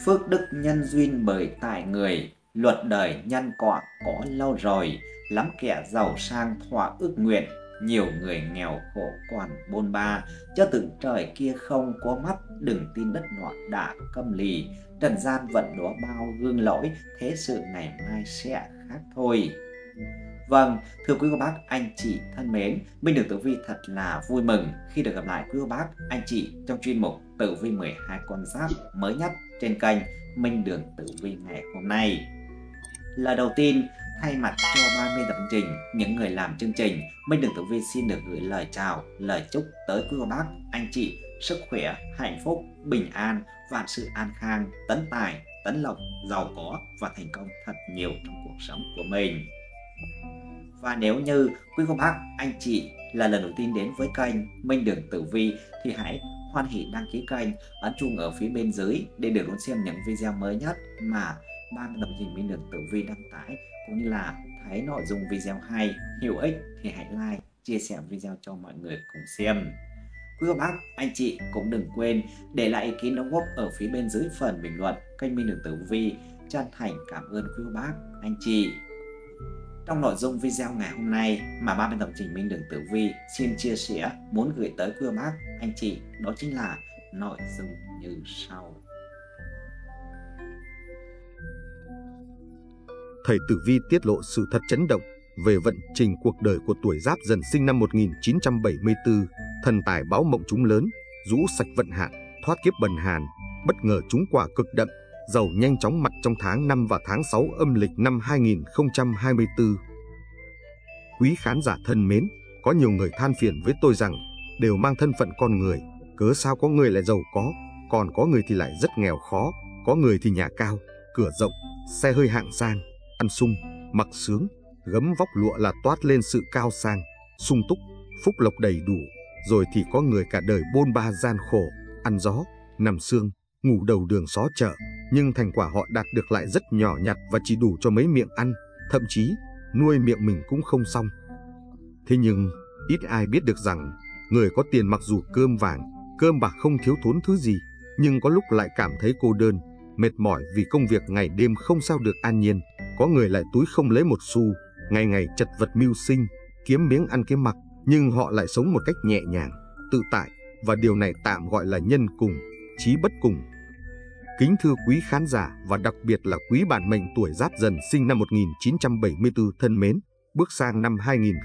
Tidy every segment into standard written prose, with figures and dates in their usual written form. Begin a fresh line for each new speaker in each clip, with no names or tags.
Phước đức nhân duyên bởi tại người, luật đời nhân quả có lâu rồi. Lắm kẻ giàu sang thỏa ước nguyện, nhiều người nghèo khổ còn bôn ba. Chớ tưởng trời kia không có mắt, đừng tin đất nọ đã câm lì. Trần gian vẫn đó bao gương lỗi, thế sự ngày mai sẽ khác thôi. Vâng, thưa quý cô bác, anh chị thân mến, Minh Đường Tử Vi thật là vui mừng khi được gặp lại quý cô bác, anh chị trong chuyên mục Tử Vi 12 con giáp mới nhất trên kênh Minh Đường Tử Vi ngày hôm nay. Lời đầu tiên, thay mặt cho ban biên tập chương trình, những người làm chương trình, Minh Đường Tử Vi xin được gửi lời chào, lời chúc tới quý cô bác, anh chị sức khỏe, hạnh phúc, bình an, vạn sự an khang, tấn tài, tấn lộc, giàu có và thành công thật nhiều trong cuộc sống của mình. Và nếu như quý cô bác, anh chị là lần đầu tiên đến với kênh Minh Đường Tử Vi thì hãy hoan hỉ đăng ký kênh, ấn chuông ở phía bên dưới để được đón xem những video mới nhất mà ban biên tập chương trình Minh Đường Tử Vi đăng tải, cũng như là thấy nội dung video hay, hữu ích thì hãy like, chia sẻ video cho mọi người cùng xem. Quý cô bác, anh chị cũng đừng quên để lại ý kiến đóng góp ở phía bên dưới phần bình luận kênh Minh Đường Tử Vi. Chân thành cảm ơn quý cô bác, anh chị. Trong nội dung video ngày hôm nay mà ban biên tập chương trình Minh Đường Tử Vi xin chia sẻ muốn gửi tới quý cô bác, anh chị, đó chính là nội dung như sau.
Thầy Tử Vi tiết lộ sự thật chấn động về vận trình cuộc đời của tuổi Giáp Dần sinh năm 1974, thần tài báo mộng trúng lớn, rũ sạch vận hạn, thoát kiếp bần hàn, bất ngờ trúng quả cực đậm, giàu nhanh chóng mặt trong tháng 5 và tháng 6 âm lịch năm 2024. Quý khán giả thân mến, có nhiều người than phiền với tôi rằng đều mang thân phận con người, cớ sao có người lại giàu có, còn có người thì lại rất nghèo khó, có người thì nhà cao, cửa rộng, xe hơi hạng sang, ăn sung, mặc sướng, gấm vóc lụa là toát lên sự cao sang, sung túc, phúc lộc đầy đủ, rồi thì có người cả đời bôn ba gian khổ, ăn gió, nằm sương, ngủ đầu đường xó chợ, nhưng thành quả họ đạt được lại rất nhỏ nhặt và chỉ đủ cho mấy miệng ăn, thậm chí nuôi miệng mình cũng không xong. Thế nhưng ít ai biết được rằng người có tiền mặc dù cơm vàng, cơm bạc không thiếu thốn thứ gì, nhưng có lúc lại cảm thấy cô đơn, mệt mỏi vì công việc ngày đêm không sao được an nhiên. Có người lại túi không lấy một xu, ngày ngày chật vật mưu sinh, kiếm miếng ăn kiếm mặc, nhưng họ lại sống một cách nhẹ nhàng, tự tại, và điều này tạm gọi là nhân cùng, chí bất cùng. Kính thưa quý khán giả và đặc biệt là quý bạn mệnh tuổi Giáp Dần sinh năm 1974 thân mến, bước sang năm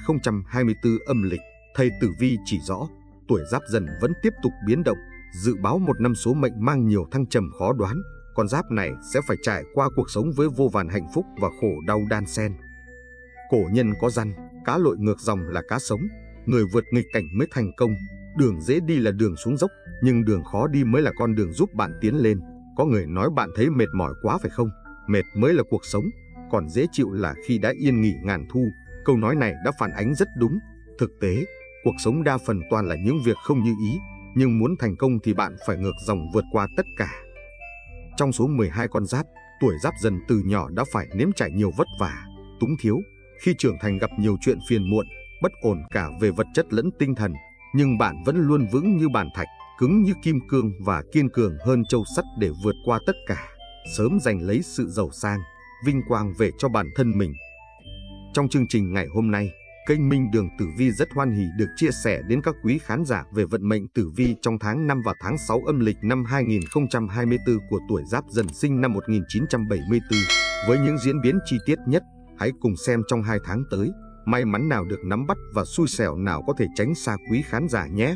2024 âm lịch, thầy Tử Vi chỉ rõ, tuổi Giáp Dần vẫn tiếp tục biến động, dự báo một năm số mệnh mang nhiều thăng trầm khó đoán. Con giáp này sẽ phải trải qua cuộc sống với vô vàn hạnh phúc và khổ đau đan xen. Cổ nhân có răn, cá lội ngược dòng là cá sống, người vượt nghịch cảnh mới thành công. Đường dễ đi là đường xuống dốc, nhưng đường khó đi mới là con đường giúp bạn tiến lên. Có người nói bạn thấy mệt mỏi quá phải không? Mệt mới là cuộc sống, còn dễ chịu là khi đã yên nghỉ ngàn thu. Câu nói này đã phản ánh rất đúng. Thực tế, cuộc sống đa phần toàn là những việc không như ý, nhưng muốn thành công thì bạn phải ngược dòng vượt qua tất cả. Trong số 12 con giáp, tuổi Giáp Dần từ nhỏ đã phải nếm trải nhiều vất vả, túng thiếu. Khi trưởng thành gặp nhiều chuyện phiền muộn, bất ổn cả về vật chất lẫn tinh thần, nhưng bạn vẫn luôn vững như bàn thạch, cứng như kim cương và kiên cường hơn châu sắt để vượt qua tất cả, sớm giành lấy sự giàu sang, vinh quang về cho bản thân mình. Trong chương trình ngày hôm nay, kênh Minh Đường Tử Vi rất hoan hỉ được chia sẻ đến các quý khán giả về vận mệnh tử vi trong tháng 5 và tháng 6 âm lịch năm 2024 của tuổi Giáp Dần sinh năm 1974. Với những diễn biến chi tiết nhất, hãy cùng xem trong 2 tháng tới, may mắn nào được nắm bắt và xui xẻo nào có thể tránh xa quý khán giả nhé.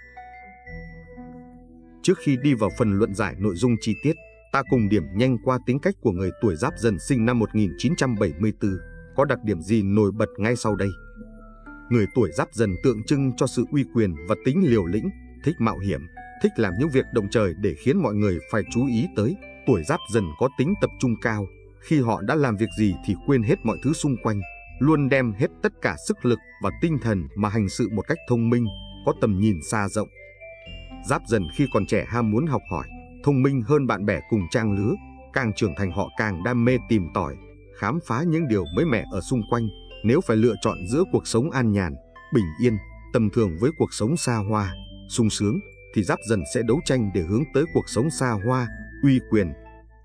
Trước khi đi vào phần luận giải nội dung chi tiết, ta cùng điểm nhanh qua tính cách của người tuổi Giáp Dần sinh năm 1974, có đặc điểm gì nổi bật ngay sau đây. Người tuổi Giáp Dần tượng trưng cho sự uy quyền và tính liều lĩnh, thích mạo hiểm, thích làm những việc động trời để khiến mọi người phải chú ý tới. Tuổi Giáp Dần có tính tập trung cao, khi họ đã làm việc gì thì quên hết mọi thứ xung quanh, luôn đem hết tất cả sức lực và tinh thần mà hành sự một cách thông minh, có tầm nhìn xa rộng. Giáp Dần khi còn trẻ ham muốn học hỏi, thông minh hơn bạn bè cùng trang lứa, càng trưởng thành họ càng đam mê tìm tòi, khám phá những điều mới mẻ ở xung quanh. Nếu phải lựa chọn giữa cuộc sống an nhàn, bình yên, tầm thường với cuộc sống xa hoa, sung sướng, thì Giáp Dần sẽ đấu tranh để hướng tới cuộc sống xa hoa, uy quyền.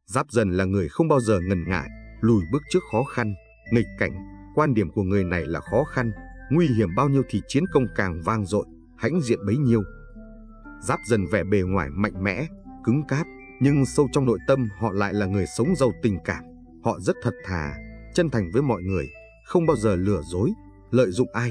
Giáp Dần là người không bao giờ ngần ngại, lùi bước trước khó khăn, nghịch cảnh. Quan điểm của người này là khó khăn, nguy hiểm bao nhiêu thì chiến công càng vang dội, hãnh diện bấy nhiêu. Giáp Dần vẻ bề ngoài mạnh mẽ, cứng cáp, nhưng sâu trong nội tâm họ lại là người sống giàu tình cảm. Họ rất thật thà, chân thành với mọi người, không bao giờ lừa dối, lợi dụng ai.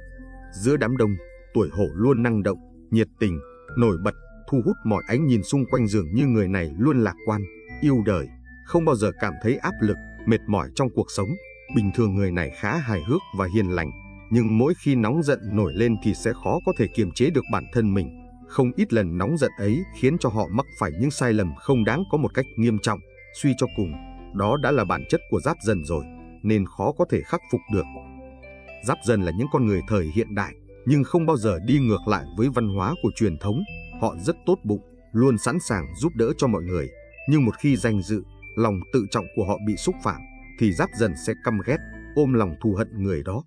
Giữa đám đông, tuổi Hổ luôn năng động, nhiệt tình, nổi bật, thu hút mọi ánh nhìn xung quanh. Dường như người này luôn lạc quan, yêu đời, không bao giờ cảm thấy áp lực, mệt mỏi trong cuộc sống. Bình thường người này khá hài hước và hiền lành, nhưng mỗi khi nóng giận nổi lên thì sẽ khó có thể kiềm chế được bản thân mình. Không ít lần nóng giận ấy khiến cho họ mắc phải những sai lầm không đáng có một cách nghiêm trọng. Suy cho cùng, đó đã là bản chất của Giáp Dần rồi, nên khó có thể khắc phục được. Giáp Dần là những con người thời hiện đại, nhưng không bao giờ đi ngược lại với văn hóa của truyền thống. Họ rất tốt bụng, luôn sẵn sàng giúp đỡ cho mọi người. Nhưng một khi danh dự, lòng tự trọng của họ bị xúc phạm, thì Giáp Dần sẽ căm ghét, ôm lòng thù hận người đó.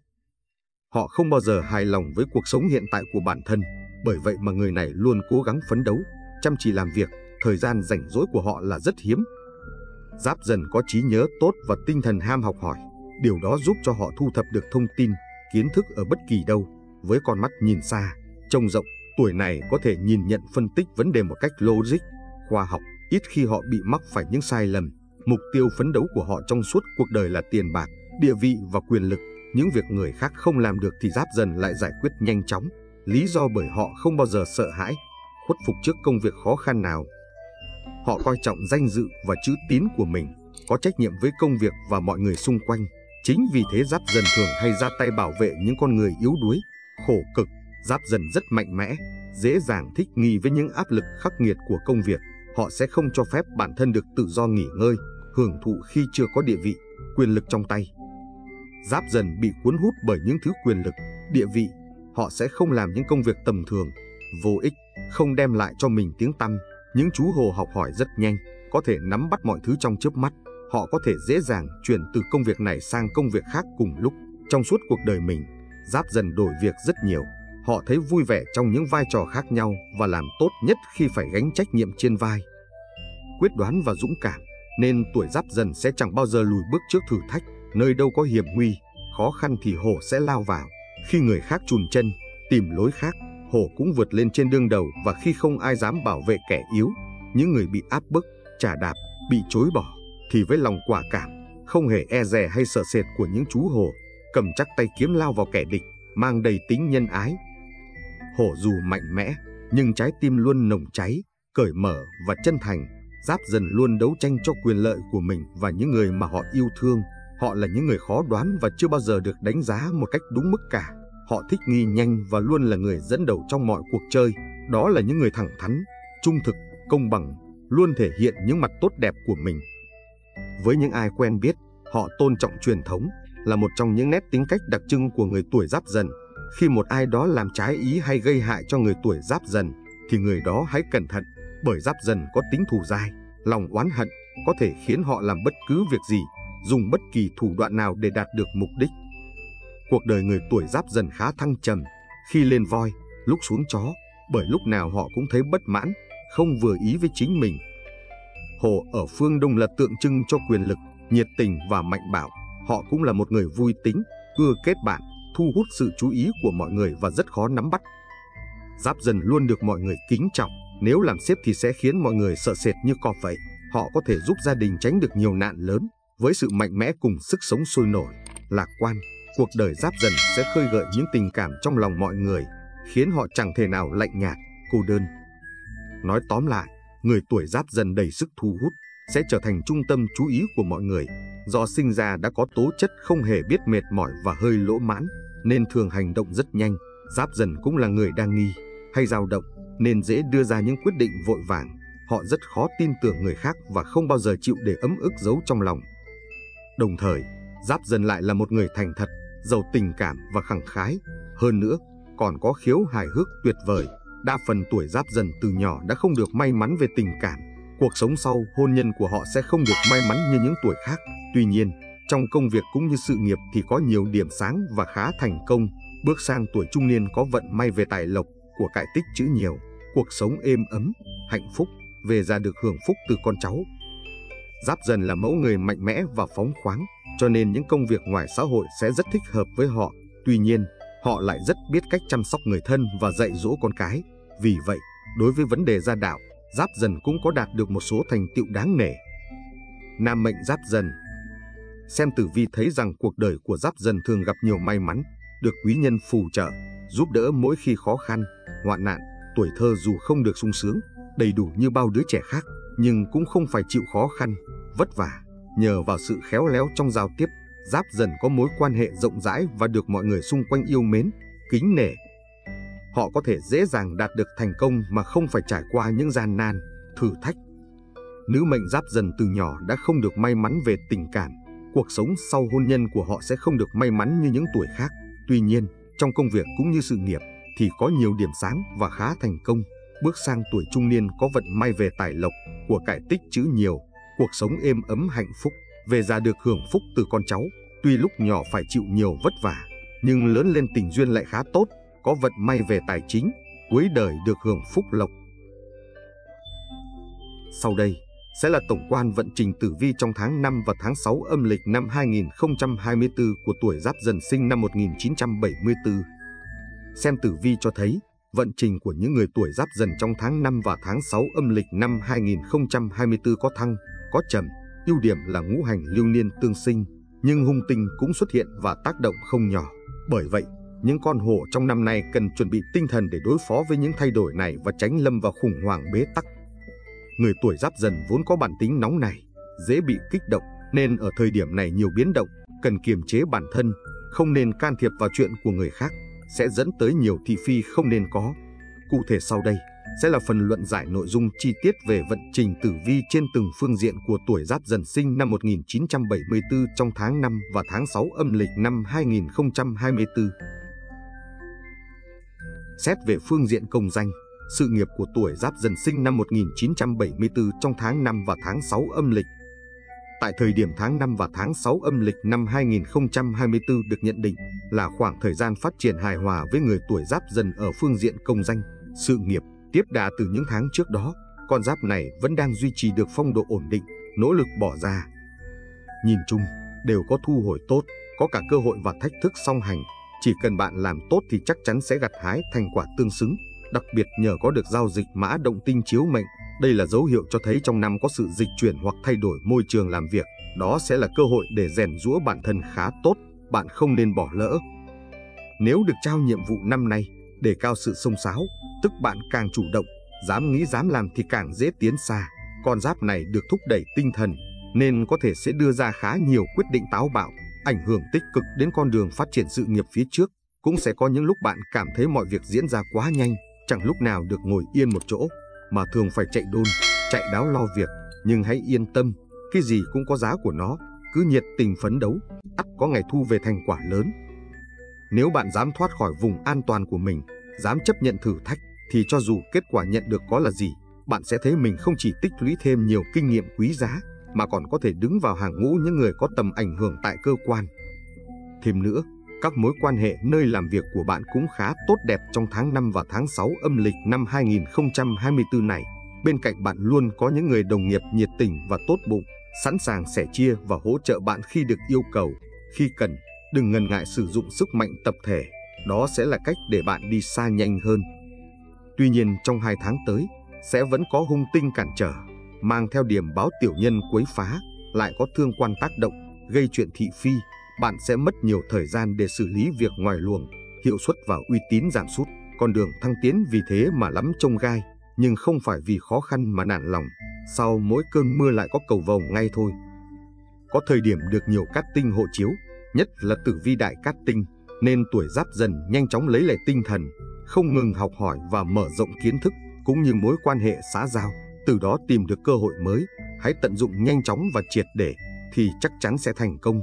Họ không bao giờ hài lòng với cuộc sống hiện tại của bản thân, bởi vậy mà người này luôn cố gắng phấn đấu, chăm chỉ làm việc. Thời gian rảnh rỗi của họ là rất hiếm. Giáp Dần có trí nhớ tốt và tinh thần ham học hỏi. Điều đó giúp cho họ thu thập được thông tin, kiến thức ở bất kỳ đâu. Với con mắt nhìn xa, trông rộng, tuổi này có thể nhìn nhận phân tích vấn đề một cách logic, khoa học. Ít khi họ bị mắc phải những sai lầm. Mục tiêu phấn đấu của họ trong suốt cuộc đời là tiền bạc, địa vị và quyền lực. Những việc người khác không làm được thì Giáp Dần lại giải quyết nhanh chóng. Lý do bởi họ không bao giờ sợ hãi, khuất phục trước công việc khó khăn nào. Họ coi trọng danh dự và chữ tín của mình, có trách nhiệm với công việc và mọi người xung quanh. Chính vì thế Giáp Dần thường hay ra tay bảo vệ những con người yếu đuối, khổ cực. Giáp Dần rất mạnh mẽ, dễ dàng thích nghi với những áp lực khắc nghiệt của công việc. Họ sẽ không cho phép bản thân được tự do nghỉ ngơi, hưởng thụ khi chưa có địa vị, quyền lực trong tay. Giáp Dần bị cuốn hút bởi những thứ quyền lực, địa vị. Họ sẽ không làm những công việc tầm thường, vô ích, không đem lại cho mình tiếng tăm. Những chú hổ học hỏi rất nhanh, có thể nắm bắt mọi thứ trong chớp mắt. Họ có thể dễ dàng chuyển từ công việc này sang công việc khác cùng lúc. Trong suốt cuộc đời mình, Giáp Dần đổi việc rất nhiều. Họ thấy vui vẻ trong những vai trò khác nhau và làm tốt nhất khi phải gánh trách nhiệm trên vai. Quyết đoán và dũng cảm, nên tuổi Giáp Dần sẽ chẳng bao giờ lùi bước trước thử thách. Nơi đâu có hiểm nguy, khó khăn thì hổ sẽ lao vào. Khi người khác chùn chân, tìm lối khác, hổ cũng vượt lên trên đương đầu. Và khi không ai dám bảo vệ kẻ yếu, những người bị áp bức, trà đạp, bị chối bỏ, thì với lòng quả cảm, không hề e dè hay sợ sệt của những chú hổ, cầm chắc tay kiếm lao vào kẻ địch, mang đầy tính nhân ái. Hổ dù mạnh mẽ, nhưng trái tim luôn nồng cháy, cởi mở và chân thành. Giáp Dần luôn đấu tranh cho quyền lợi của mình và những người mà họ yêu thương. Họ là những người khó đoán và chưa bao giờ được đánh giá một cách đúng mức cả. Họ thích nghi nhanh và luôn là người dẫn đầu trong mọi cuộc chơi. Đó là những người thẳng thắn, trung thực, công bằng, luôn thể hiện những mặt tốt đẹp của mình. Với những ai quen biết, họ tôn trọng truyền thống, là một trong những nét tính cách đặc trưng của người tuổi Giáp Dần. Khi một ai đó làm trái ý hay gây hại cho người tuổi Giáp Dần, thì người đó hãy cẩn thận, bởi Giáp Dần có tính thù dai, lòng oán hận có thể khiến họ làm bất cứ việc gì, dùng bất kỳ thủ đoạn nào để đạt được mục đích. Cuộc đời người tuổi Giáp Dần khá thăng trầm, khi lên voi, lúc xuống chó, bởi lúc nào họ cũng thấy bất mãn, không vừa ý với chính mình. Hổ ở phương Đông là tượng trưng cho quyền lực, nhiệt tình và mạnh bạo. Họ cũng là một người vui tính, ưa kết bạn, thu hút sự chú ý của mọi người và rất khó nắm bắt. Giáp Dần luôn được mọi người kính trọng, nếu làm sếp thì sẽ khiến mọi người sợ sệt như cọp vậy. Họ có thể giúp gia đình tránh được nhiều nạn lớn. Với sự mạnh mẽ cùng sức sống sôi nổi, lạc quan, cuộc đời Giáp Dần sẽ khơi gợi những tình cảm trong lòng mọi người, khiến họ chẳng thể nào lạnh nhạt, cô đơn. Nói tóm lại, người tuổi Giáp Dần đầy sức thu hút, sẽ trở thành trung tâm chú ý của mọi người. Do sinh ra đã có tố chất không hề biết mệt mỏi và hơi lỗ mãn, nên thường hành động rất nhanh. Giáp Dần cũng là người đa nghi, hay dao động, nên dễ đưa ra những quyết định vội vàng. Họ rất khó tin tưởng người khác và không bao giờ chịu để ấm ức giấu trong lòng. Đồng thời, Giáp Dần lại là một người thành thật, giàu tình cảm và khẳng khái. Hơn nữa, còn có khiếu hài hước tuyệt vời. Đa phần tuổi Giáp Dần từ nhỏ đã không được may mắn về tình cảm. Cuộc sống sau hôn nhân của họ sẽ không được may mắn như những tuổi khác. Tuy nhiên, trong công việc cũng như sự nghiệp thì có nhiều điểm sáng và khá thành công. Bước sang tuổi trung niên có vận may về tài lộc, của cải tích trữ nhiều, cuộc sống êm ấm, hạnh phúc, về già được hưởng phúc từ con cháu. Giáp Dần là mẫu người mạnh mẽ và phóng khoáng, cho nên những công việc ngoài xã hội sẽ rất thích hợp với họ. Tuy nhiên, họ lại rất biết cách chăm sóc người thân và dạy dỗ con cái. Vì vậy, đối với vấn đề gia đạo, Giáp Dần cũng có đạt được một số thành tựu đáng nể. Nam mệnh Giáp Dần. Xem tử vi thấy rằng cuộc đời của Giáp Dần thường gặp nhiều may mắn, được quý nhân phù trợ, giúp đỡ mỗi khi khó khăn, hoạn nạn. Tuổi thơ dù không được sung sướng, đầy đủ như bao đứa trẻ khác, nhưng cũng không phải chịu khó khăn, vất vả. Nhờ vào sự khéo léo trong giao tiếp, Giáp Dần có mối quan hệ rộng rãi và được mọi người xung quanh yêu mến, kính nể. Họ có thể dễ dàng đạt được thành công mà không phải trải qua những gian nan, thử thách. Nữ mệnh Giáp Dần từ nhỏ đã không được may mắn về tình cảm. Cuộc sống sau hôn nhân của họ sẽ không được may mắn như những tuổi khác. Tuy nhiên, trong công việc cũng như sự nghiệp thì có nhiều điểm sáng và khá thành công. Bước sang tuổi trung niên có vận may về tài lộc, của cải tích trữ nhiều, cuộc sống êm ấm hạnh phúc. Về già được hưởng phúc từ con cháu, tuy lúc nhỏ phải chịu nhiều vất vả, nhưng lớn lên tình duyên lại khá tốt, có vận may về tài chính, cuối đời được hưởng phúc lộc. Sau đây sẽ là tổng quan vận trình tử vi trong tháng 5 và tháng 6 âm lịch năm 2024 của tuổi Giáp Dần sinh năm 1974. Xem tử vi cho thấy, vận trình của những người tuổi Giáp Dần trong tháng 5 và tháng 6 âm lịch năm 2024 có thăng, có trầm. Ưu điểm là ngũ hành lưu niên tương sinh, nhưng hung tinh cũng xuất hiện và tác động không nhỏ. Bởi vậy, những con hổ trong năm nay cần chuẩn bị tinh thần để đối phó với những thay đổi này và tránh lâm vào khủng hoảng bế tắc. Người tuổi Giáp Dần vốn có bản tính nóng nảy, dễ bị kích động, nên ở thời điểm này nhiều biến động, cần kiềm chế bản thân, không nên can thiệp vào chuyện của người khác, sẽ dẫn tới nhiều thị phi không nên có. Cụ thể sau đây sẽ là phần luận giải nội dung chi tiết về vận trình tử vi trên từng phương diện của tuổi Giáp Dần sinh năm 1974 trong tháng 5 và tháng 6 âm lịch năm 2024. Xét về phương diện công danh, sự nghiệp của tuổi Giáp Dần sinh năm 1974 trong tháng 5 và tháng 6 âm lịch. Tại thời điểm tháng 5 và tháng 6 âm lịch năm 2024 được nhận định là khoảng thời gian phát triển hài hòa với người tuổi Giáp Dần ở phương diện công danh, sự nghiệp. Tiếp đà từ những tháng trước đó, con giáp này vẫn đang duy trì được phong độ ổn định, nỗ lực bỏ ra. Nhìn chung, đều có thu hồi tốt, có cả cơ hội và thách thức song hành. Chỉ cần bạn làm tốt thì chắc chắn sẽ gặt hái thành quả tương xứng. Đặc biệt nhờ có được giao dịch mã động tinh chiếu mệnh, đây là dấu hiệu cho thấy trong năm có sự dịch chuyển hoặc thay đổi môi trường làm việc. Đó sẽ là cơ hội để rèn giũa bản thân khá tốt, bạn không nên bỏ lỡ. Nếu được trao nhiệm vụ năm nay, đề cao sự xông xáo, tức bạn càng chủ động, dám nghĩ dám làm thì càng dễ tiến xa. Con giáp này được thúc đẩy tinh thần, nên có thể sẽ đưa ra khá nhiều quyết định táo bạo, ảnh hưởng tích cực đến con đường phát triển sự nghiệp phía trước. Cũng sẽ có những lúc bạn cảm thấy mọi việc diễn ra quá nhanh, chẳng lúc nào được ngồi yên một chỗ, mà thường phải chạy đôn, chạy đáo lo việc. Nhưng hãy yên tâm, cái gì cũng có giá của nó, cứ nhiệt tình phấn đấu, ắt có ngày thu về thành quả lớn. Nếu bạn dám thoát khỏi vùng an toàn của mình, dám chấp nhận thử thách, thì cho dù kết quả nhận được có là gì, bạn sẽ thấy mình không chỉ tích lũy thêm nhiều kinh nghiệm quý giá, mà còn có thể đứng vào hàng ngũ những người có tầm ảnh hưởng tại cơ quan. Thêm nữa, các mối quan hệ nơi làm việc của bạn cũng khá tốt đẹp trong tháng 5 và tháng 6 âm lịch năm 2024 này. Bên cạnh bạn luôn có những người đồng nghiệp nhiệt tình và tốt bụng, sẵn sàng sẻ chia và hỗ trợ bạn khi được yêu cầu. Khi cần, đừng ngần ngại sử dụng sức mạnh tập thể, đó sẽ là cách để bạn đi xa nhanh hơn. Tuy nhiên trong 2 tháng tới, sẽ vẫn có hung tinh cản trở, mang theo điểm báo tiểu nhân quấy phá, lại có thương quan tác động, gây chuyện thị phi. Bạn sẽ mất nhiều thời gian để xử lý việc ngoài luồng, hiệu suất và uy tín giảm sút, con đường thăng tiến vì thế mà lắm chông gai, nhưng không phải vì khó khăn mà nản lòng. Sau mỗi cơn mưa lại có cầu vồng ngay thôi. Có thời điểm được nhiều cát tinh hộ chiếu, nhất là tử vi đại cát tinh, nên tuổi Giáp Dần nhanh chóng lấy lại tinh thần, không ngừng học hỏi và mở rộng kiến thức, cũng như mối quan hệ xã giao, từ đó tìm được cơ hội mới. Hãy tận dụng nhanh chóng và triệt để, thì chắc chắn sẽ thành công.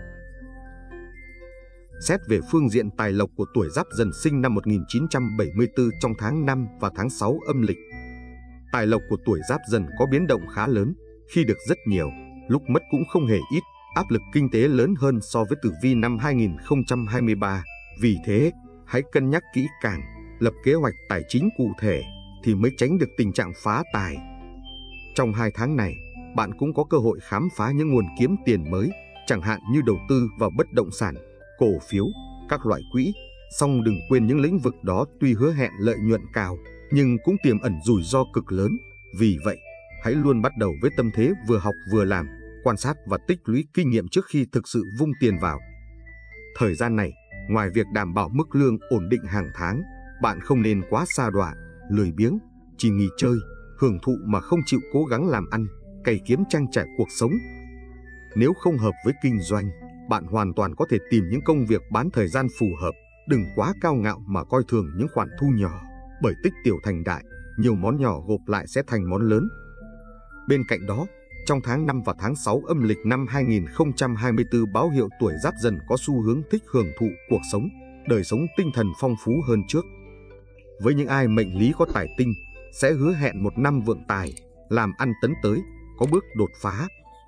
Xét về phương diện tài lộc của tuổi Giáp Dần sinh năm 1974 trong tháng 5 và tháng 6 âm lịch. Tài lộc của tuổi Giáp Dần có biến động khá lớn, khi được rất nhiều, lúc mất cũng không hề ít, áp lực kinh tế lớn hơn so với tử vi năm 2023. Vì thế, hãy cân nhắc kỹ càng, lập kế hoạch tài chính cụ thể thì mới tránh được tình trạng phá tài. Trong 2 tháng này, bạn cũng có cơ hội khám phá những nguồn kiếm tiền mới, chẳng hạn như đầu tư vào bất động sản, cổ phiếu, các loại quỹ. Song đừng quên những lĩnh vực đó tuy hứa hẹn lợi nhuận cao, nhưng cũng tiềm ẩn rủi ro cực lớn. Vì vậy, hãy luôn bắt đầu với tâm thế vừa học vừa làm, quan sát và tích lũy kinh nghiệm trước khi thực sự vung tiền vào. Thời gian này, ngoài việc đảm bảo mức lương ổn định hàng tháng, bạn không nên quá sa đọa, lười biếng, chỉ nghỉ chơi, hưởng thụ mà không chịu cố gắng làm ăn, cày kiếm trang trải cuộc sống. Nếu không hợp với kinh doanh, bạn hoàn toàn có thể tìm những công việc bán thời gian phù hợp. Đừng quá cao ngạo mà coi thường những khoản thu nhỏ, bởi tích tiểu thành đại, nhiều món nhỏ gộp lại sẽ thành món lớn. Bên cạnh đó, trong tháng 5 và tháng 6 âm lịch năm 2024, báo hiệu Tuổi Giáp Dần có xu hướng thích hưởng thụ cuộc sống, đời sống tinh thần phong phú hơn trước. Với những ai mệnh lý có tài tinh, sẽ hứa hẹn một năm vượng tài, làm ăn tấn tới, có bước đột phá.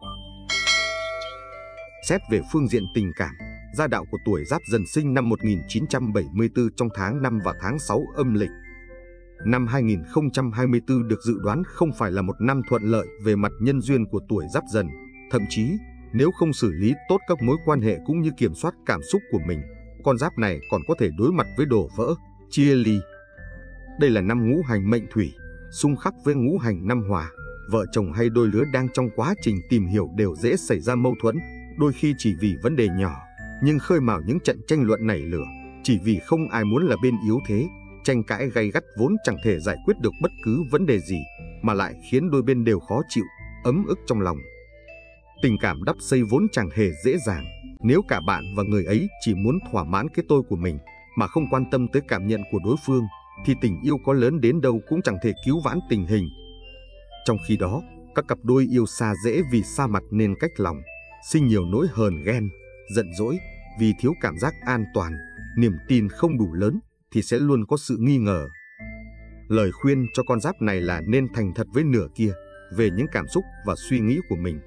Xét về phương diện tình cảm, gia đạo của Tuổi Giáp Dần sinh năm 1974 trong tháng 5 và tháng 6 âm lịch. Năm 2024 được dự đoán không phải là một năm thuận lợi về mặt nhân duyên của Tuổi Giáp Dần. Thậm chí, nếu không xử lý tốt các mối quan hệ cũng như kiểm soát cảm xúc của mình, con giáp này còn có thể đối mặt với đổ vỡ, chia ly. Đây là năm ngũ hành mệnh thủy, xung khắc với ngũ hành năm hỏa. Vợ chồng hay đôi lứa đang trong quá trình tìm hiểu đều dễ xảy ra mâu thuẫn, đôi khi chỉ vì vấn đề nhỏ, nhưng khơi mào những trận tranh luận nảy lửa, chỉ vì không ai muốn là bên yếu thế. Tranh cãi gay gắt vốn chẳng thể giải quyết được bất cứ vấn đề gì, mà lại khiến đôi bên đều khó chịu, ấm ức trong lòng. Tình cảm đắp xây vốn chẳng hề dễ dàng. Nếu cả bạn và người ấy chỉ muốn thỏa mãn cái tôi của mình, mà không quan tâm tới cảm nhận của đối phương, thì tình yêu có lớn đến đâu cũng chẳng thể cứu vãn tình hình. Trong khi đó, các cặp đôi yêu xa dễ vì xa mặt nên cách lòng, sinh nhiều nỗi hờn ghen, giận dỗi, vì thiếu cảm giác an toàn, niềm tin không đủ lớn, thì sẽ luôn có sự nghi ngờ. Lời khuyên cho con giáp này là nên thành thật với nửa kia về những cảm xúc và suy nghĩ của mình.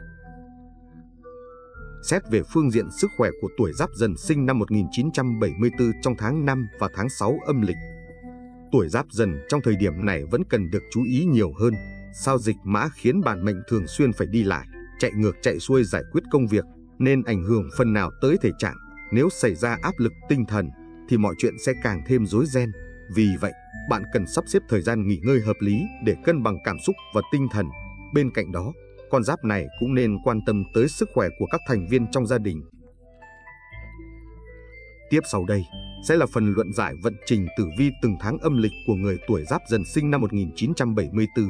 Xét về phương diện sức khỏe của Tuổi Giáp Dần sinh năm 1974 trong tháng 5 và tháng 6 âm lịch. Tuổi Giáp Dần trong thời điểm này vẫn cần được chú ý nhiều hơn. Sao dịch mã khiến bản mệnh thường xuyên phải đi lại, chạy ngược chạy xuôi giải quyết công việc, nên ảnh hưởng phần nào tới thể trạng. Nếu xảy ra áp lực tinh thần, thì mọi chuyện sẽ càng thêm rối ren. Vì vậy, bạn cần sắp xếp thời gian nghỉ ngơi hợp lý để cân bằng cảm xúc và tinh thần. Bên cạnh đó, con giáp này cũng nên quan tâm tới sức khỏe của các thành viên trong gia đình. Tiếp sau đây sẽ là phần luận giải vận trình tử vi từng tháng âm lịch của người Tuổi Giáp Dần sinh năm 1974.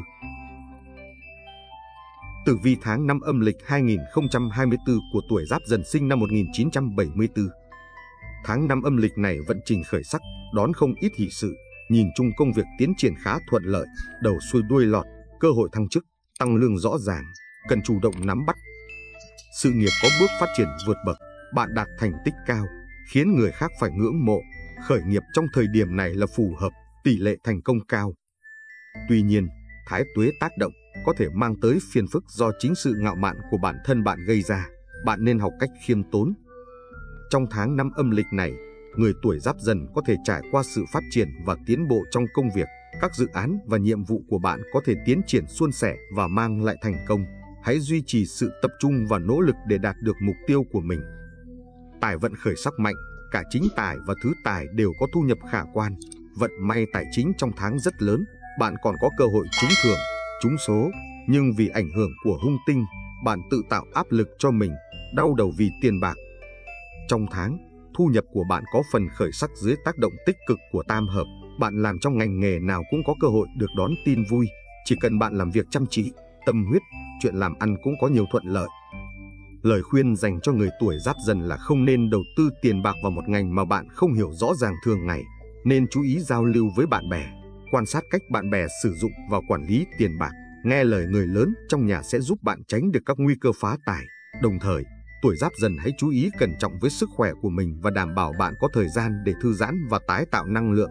Tử vi tháng 5 âm lịch 2024 của Tuổi Giáp Dần sinh năm 1974. Tháng 5 âm lịch này vận trình khởi sắc, đón không ít hỷ sự, nhìn chung công việc tiến triển khá thuận lợi, đầu xuôi đuôi lọt, cơ hội thăng chức, tăng lương rõ ràng, cần chủ động nắm bắt. Sự nghiệp có bước phát triển vượt bậc, bạn đạt thành tích cao, khiến người khác phải ngưỡng mộ. Khởi nghiệp trong thời điểm này là phù hợp, tỷ lệ thành công cao. Tuy nhiên, thái tuế tác động có thể mang tới phiền phức do chính sự ngạo mạn của bản thân bạn gây ra. Bạn nên học cách khiêm tốn. Trong tháng 5 âm lịch này, người Tuổi Giáp Dần có thể trải qua sự phát triển và tiến bộ trong công việc. Các dự án và nhiệm vụ của bạn có thể tiến triển suôn sẻ và mang lại thành công. Hãy duy trì sự tập trung và nỗ lực để đạt được mục tiêu của mình. Tài vận khởi sắc mạnh, cả chính tài và thứ tài đều có thu nhập khả quan. Vận may tài chính trong tháng rất lớn, bạn còn có cơ hội trúng thưởng, trúng số. Nhưng vì ảnh hưởng của hung tinh, bạn tự tạo áp lực cho mình, đau đầu vì tiền bạc. Trong tháng, thu nhập của bạn có phần khởi sắc dưới tác động tích cực của tam hợp. Bạn làm trong ngành nghề nào cũng có cơ hội được đón tin vui. Chỉ cần bạn làm việc chăm chỉ, tâm huyết, chuyện làm ăn cũng có nhiều thuận lợi. Lời khuyên dành cho người Tuổi Giáp Dần là không nên đầu tư tiền bạc vào một ngành mà bạn không hiểu rõ ràng thường ngày. Nên chú ý giao lưu với bạn bè, quan sát cách bạn bè sử dụng và quản lý tiền bạc. Nghe lời người lớn trong nhà sẽ giúp bạn tránh được các nguy cơ phá tài. Đồng thời, Tuổi Giáp Dần hãy chú ý cẩn trọng với sức khỏe của mình và đảm bảo bạn có thời gian để thư giãn và tái tạo năng lượng.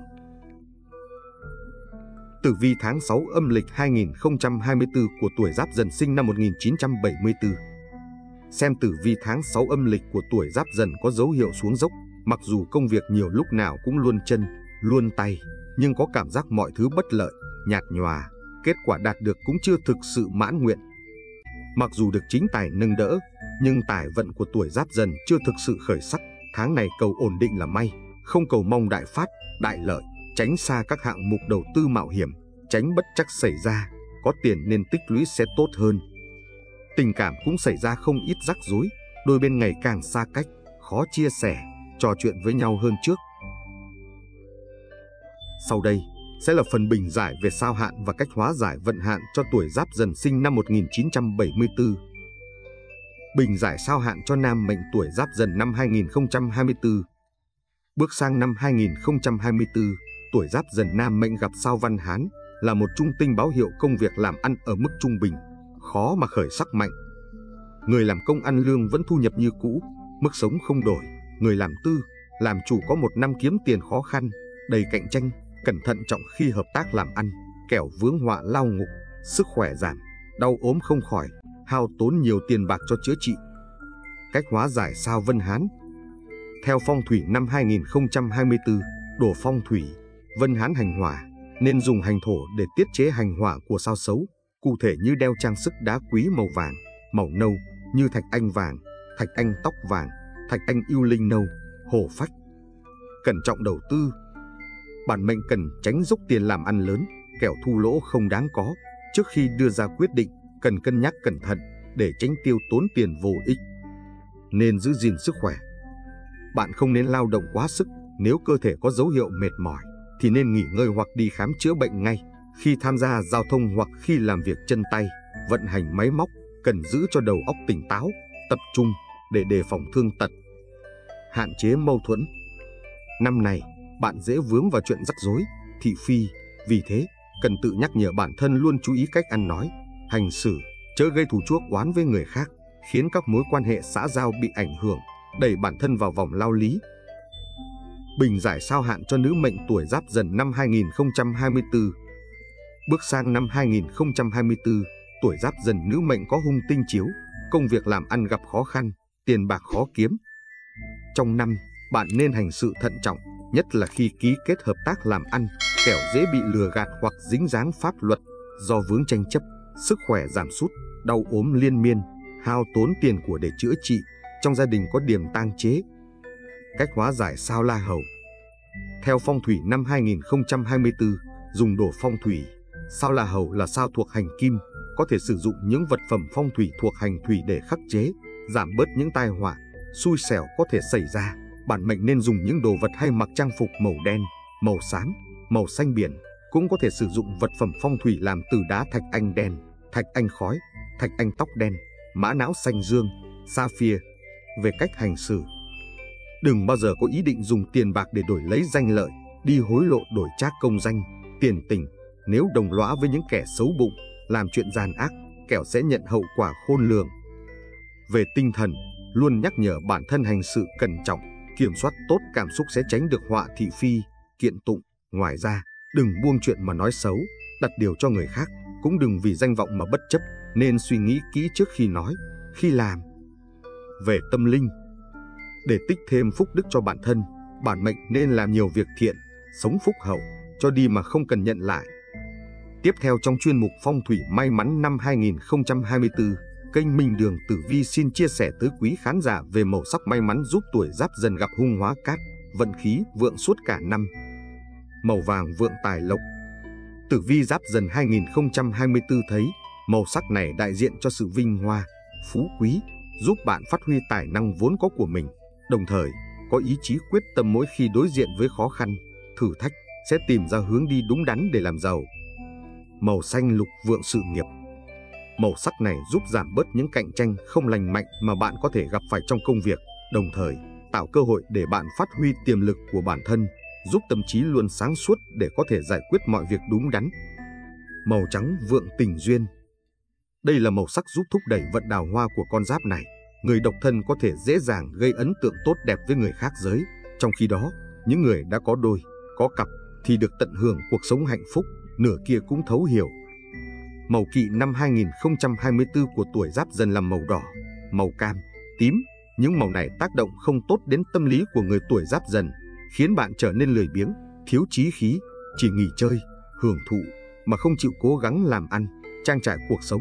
Tử vi tháng 6 âm lịch 2024 của Tuổi Giáp Dần sinh năm 1974. Xem tử vi tháng 6 âm lịch của Tuổi Giáp Dần có dấu hiệu xuống dốc. Mặc dù công việc nhiều lúc nào cũng luôn chân, luôn tay, nhưng có cảm giác mọi thứ bất lợi, nhạt nhòa, kết quả đạt được cũng chưa thực sự mãn nguyện. Mặc dù được chính tài nâng đỡ, nhưng tài vận của tuổi Giáp Dần chưa thực sự khởi sắc. Tháng này cầu ổn định là may, không cầu mong đại phát, đại lợi, tránh xa các hạng mục đầu tư mạo hiểm, tránh bất trắc xảy ra, có tiền nên tích lũy sẽ tốt hơn. Tình cảm cũng xảy ra không ít rắc rối, đôi bên ngày càng xa cách, khó chia sẻ, trò chuyện với nhau hơn trước. Sau đây sẽ là phần bình giải về sao hạn và cách hóa giải vận hạn cho tuổi Giáp Dần sinh năm 1974. Bình giải sao hạn cho nam mệnh tuổi Giáp Dần năm 2024. Bước sang năm 2024, tuổi Giáp Dần nam mệnh gặp sao Văn Hán là một trung tinh báo hiệu công việc làm ăn ở mức trung bình, khó mà khởi sắc mạnh. Người làm công ăn lương vẫn thu nhập như cũ, mức sống không đổi. Người làm tư, làm chủ có một năm kiếm tiền khó khăn, đầy cạnh tranh, cẩn thận trọng khi hợp tác làm ăn, kẻo vướng họa lao ngục, sức khỏe giảm, đau ốm không khỏi, hao tốn nhiều tiền bạc cho chữa trị. Cách hóa giải sao Vân Hán. Theo phong thủy năm 2024, đổ phong thủy, Vân Hán hành hỏa, nên dùng hành thổ để tiết chế hành hỏa của sao xấu, cụ thể như đeo trang sức đá quý màu vàng, màu nâu, như thạch anh vàng, thạch anh tóc vàng, thạch anh yêu linh nâu, hổ phách. Cẩn trọng đầu tư. Bản mệnh cần tránh dốc tiền làm ăn lớn, kẻo thu lỗ không đáng có. Trước khi đưa ra quyết định, cần cân nhắc cẩn thận để tránh tiêu tốn tiền vô ích. Nên giữ gìn sức khỏe. Bạn không nên lao động quá sức, nếu cơ thể có dấu hiệu mệt mỏi thì nên nghỉ ngơi hoặc đi khám chữa bệnh ngay. Khi tham gia giao thông hoặc khi làm việc chân tay, vận hành máy móc, cần giữ cho đầu óc tỉnh táo, tập trung để đề phòng thương tật. Hạn chế mâu thuẫn. Năm này, bạn dễ vướng vào chuyện rắc rối, thị phi, vì thế, cần tự nhắc nhở bản thân luôn chú ý cách ăn nói, hành xử, chớ gây thù chuốc oán với người khác, khiến các mối quan hệ xã giao bị ảnh hưởng, đẩy bản thân vào vòng lao lý. Bình giải sao hạn cho nữ mệnh tuổi Giáp Dần năm 2024. Bước sang năm 2024, tuổi Giáp Dần nữ mệnh có hung tinh chiếu, công việc làm ăn gặp khó khăn, tiền bạc khó kiếm. Trong năm, bạn nên hành sự thận trọng, nhất là khi ký kết hợp tác làm ăn, kẻo dễ bị lừa gạt hoặc dính dáng pháp luật do vướng tranh chấp, sức khỏe giảm sút, đau ốm liên miên, hao tốn tiền của để chữa trị, trong gia đình có điểm tang chế. Cách hóa giải sao La Hầu. Theo phong thủy năm 2024, dùng đồ phong thủy, sao La Hầu là sao thuộc hành kim, có thể sử dụng những vật phẩm phong thủy thuộc hành thủy để khắc chế, giảm bớt những tai họa, xui xẻo có thể xảy ra. Bản mệnh nên dùng những đồ vật hay mặc trang phục màu đen, màu xám, màu xanh biển. Cũng có thể sử dụng vật phẩm phong thủy làm từ đá thạch anh đen, thạch anh khói, thạch anh tóc đen, mã não xanh dương, sapphire. Về cách hành xử, đừng bao giờ có ý định dùng tiền bạc để đổi lấy danh lợi, đi hối lộ đổi trác công danh, tiền tình. Nếu đồng lõa với những kẻ xấu bụng, làm chuyện gian ác, kẻo sẽ nhận hậu quả khôn lường. Về tinh thần, luôn nhắc nhở bản thân hành sự cẩn trọng, kiểm soát tốt cảm xúc sẽ tránh được họa thị phi, kiện tụng. Ngoài ra, đừng buông chuyện mà nói xấu, đặt điều cho người khác, cũng đừng vì danh vọng mà bất chấp, nên suy nghĩ kỹ trước khi nói, khi làm. Về tâm linh, để tích thêm phúc đức cho bản thân, bản mệnh nên làm nhiều việc thiện, sống phúc hậu, cho đi mà không cần nhận lại. Tiếp theo trong chuyên mục Phong thủy may mắn năm 2024, kênh Minh Đường Tử Vi xin chia sẻ tới quý khán giả về màu sắc may mắn giúp tuổi Giáp Dần gặp hung hóa cát, vận khí vượng suốt cả năm. Màu vàng vượng tài lộc. Tử Vi Giáp Dần 2024 thấy màu sắc này đại diện cho sự vinh hoa, phú quý, giúp bạn phát huy tài năng vốn có của mình, đồng thời có ý chí quyết tâm mỗi khi đối diện với khó khăn, thử thách sẽ tìm ra hướng đi đúng đắn để làm giàu. Màu xanh lục vượng sự nghiệp. Màu sắc này giúp giảm bớt những cạnh tranh không lành mạnh mà bạn có thể gặp phải trong công việc, đồng thời tạo cơ hội để bạn phát huy tiềm lực của bản thân, giúp tâm trí luôn sáng suốt để có thể giải quyết mọi việc đúng đắn. Màu trắng vượng tình duyên. Đây là màu sắc giúp thúc đẩy vận đào hoa của con giáp này. Người độc thân có thể dễ dàng gây ấn tượng tốt đẹp với người khác giới, trong khi đó, những người đã có đôi, có cặp thì được tận hưởng cuộc sống hạnh phúc, nửa kia cũng thấu hiểu. Màu kỵ năm 2024 của tuổi Giáp Dần là màu đỏ, màu cam, tím. Những màu này tác động không tốt đến tâm lý của người tuổi Giáp Dần, khiến bạn trở nên lười biếng, thiếu chí khí, chỉ nghỉ chơi, hưởng thụ mà không chịu cố gắng làm ăn, trang trải cuộc sống.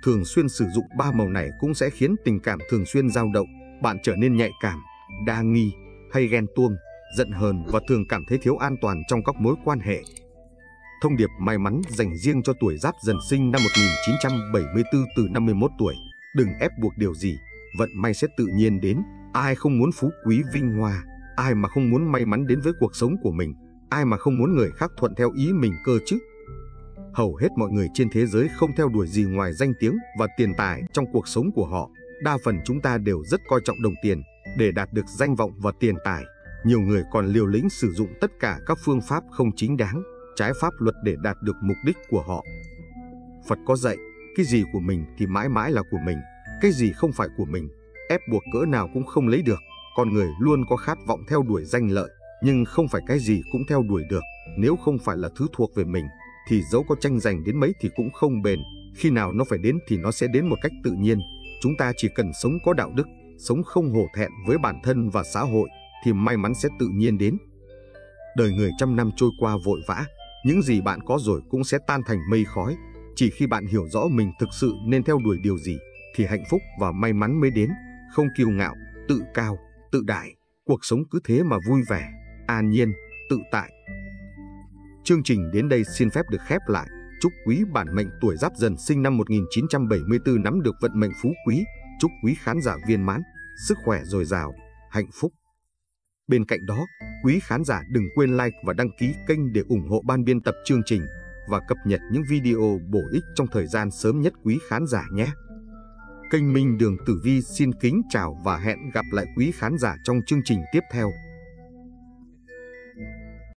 Thường xuyên sử dụng ba màu này cũng sẽ khiến tình cảm thường xuyên dao động, bạn trở nên nhạy cảm, đa nghi, hay ghen tuông, giận hờn và thường cảm thấy thiếu an toàn trong các mối quan hệ. Thông điệp may mắn dành riêng cho tuổi Giáp Dần sinh năm 1974 từ 51 tuổi. Đừng ép buộc điều gì, vận may sẽ tự nhiên đến. Ai không muốn phú quý vinh hoa, ai mà không muốn may mắn đến với cuộc sống của mình, ai mà không muốn người khác thuận theo ý mình cơ chứ. Hầu hết mọi người trên thế giới không theo đuổi gì ngoài danh tiếng và tiền tài trong cuộc sống của họ. Đa phần chúng ta đều rất coi trọng đồng tiền để đạt được danh vọng và tiền tài. Nhiều người còn liều lĩnh sử dụng tất cả các phương pháp không chính đáng, trái pháp luật để đạt được mục đích của họ. Phật có dạy, cái gì của mình thì mãi mãi là của mình, cái gì không phải của mình, ép buộc cỡ nào cũng không lấy được. Con người luôn có khát vọng theo đuổi danh lợi, nhưng không phải cái gì cũng theo đuổi được. Nếu không phải là thứ thuộc về mình, thì dẫu có tranh giành đến mấy thì cũng không bền. Khi nào nó phải đến thì nó sẽ đến một cách tự nhiên. Chúng ta chỉ cần sống có đạo đức, sống không hổ thẹn với bản thân và xã hội, thì may mắn sẽ tự nhiên đến. Đời người trăm năm trôi qua vội vã, những gì bạn có rồi cũng sẽ tan thành mây khói. Chỉ khi bạn hiểu rõ mình thực sự nên theo đuổi điều gì, thì hạnh phúc và may mắn mới đến. Không kiêu ngạo, tự cao, tự đại, cuộc sống cứ thế mà vui vẻ, an nhiên, tự tại. Chương trình đến đây xin phép được khép lại. Chúc quý bản mệnh tuổi Giáp Dần sinh năm 1974 nắm được vận mệnh phú quý. Chúc quý khán giả viên mãn, sức khỏe dồi dào, hạnh phúc. Bên cạnh đó, quý khán giả đừng quên like và đăng ký kênh để ủng hộ ban biên tập chương trình và cập nhật những video bổ ích trong thời gian sớm nhất quý khán giả nhé. Kênh Minh Đường Tử Vi xin kính chào và hẹn gặp lại quý khán giả trong chương trình tiếp theo.